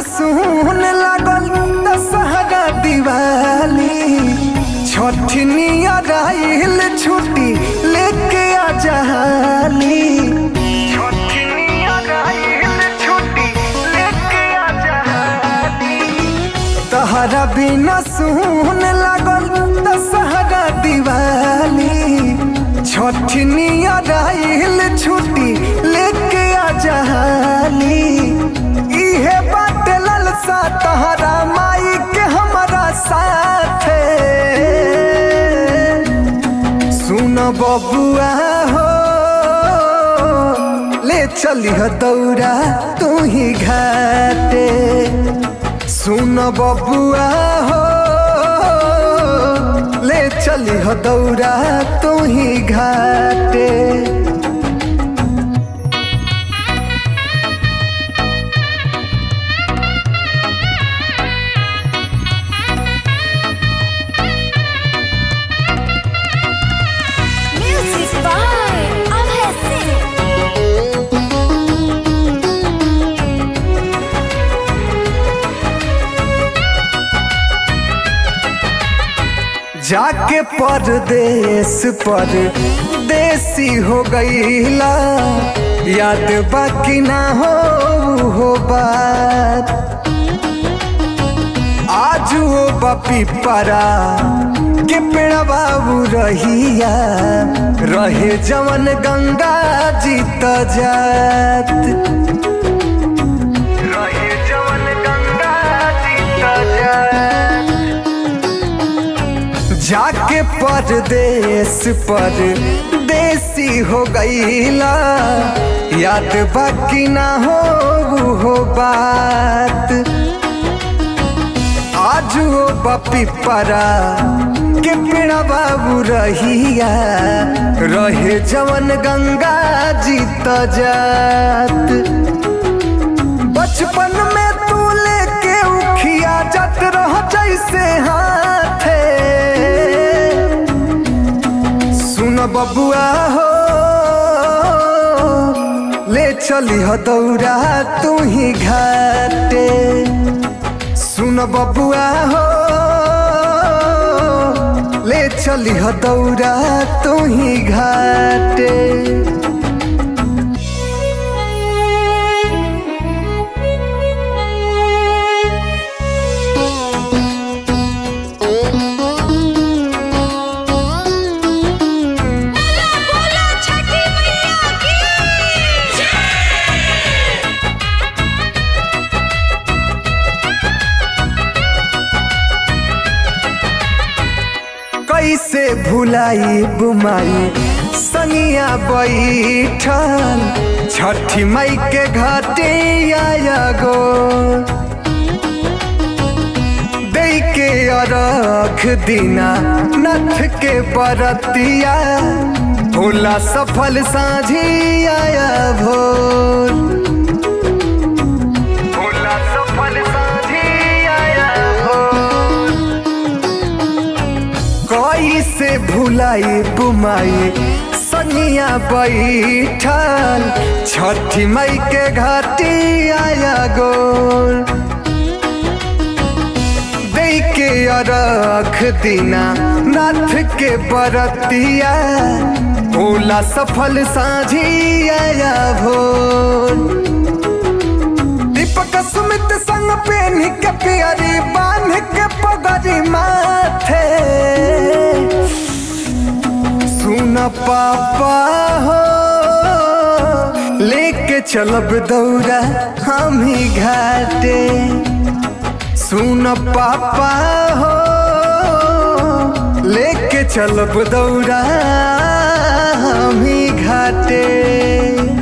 सुन लागल दशहरा दिवाली छठनिया राइल छुट्टी लेके आ जहाली तहरा बिना सुन लागल दशहरा दिवाली छठनिया राइल छुट्टी लेके आ जहाली इहे बात ललसा तहरा माई के हमारा साथ सुन बबुआ हो ले चलिह दौड़ा तू ही घाटे सुन बबुआ हो ले चलिह दौड़ा तू ही घाटे जाके परदेश पर देसी हो गईला याद बाकी ना हो बात आज वो बापी परा के पेड़ा बाबू रहिया रहे जवन गंगा जी जात जाके परदेश पर देसी हो गईला याद बाकी ना हो बात आज वो बापी परा के पेड़ा बाबू रहिया रहे जवन गंगा जी जात बचपन में तू लेके उखिया जात रह जैसे हाथे सुन बबुआ हो ले चलिह दौड़ा तू ही घाटे सुन बबुआ हो ले चलिह दौड़ा तू ही घाटे कैसे भुलाई बुमाई सनिया बैठल छठी मई के घाटे आया गो दे के अरख दिना नथ के बरतिया होला सफल साझी आया भोर से भुलाई बुमाई सनिया बैठल छठी मई के घाटी आया गोल दे के अरख दिना नाथ के बरतिया होला सफल साझी आया भोर दीपक सुमित संग पेन के प्यारी बांध के पगड़ी माथे सुन पापा हो लेके चलब दौड़ा हम ही घाटे सुन पापा हो लेके चलब दौड़ा हम ही घाटे।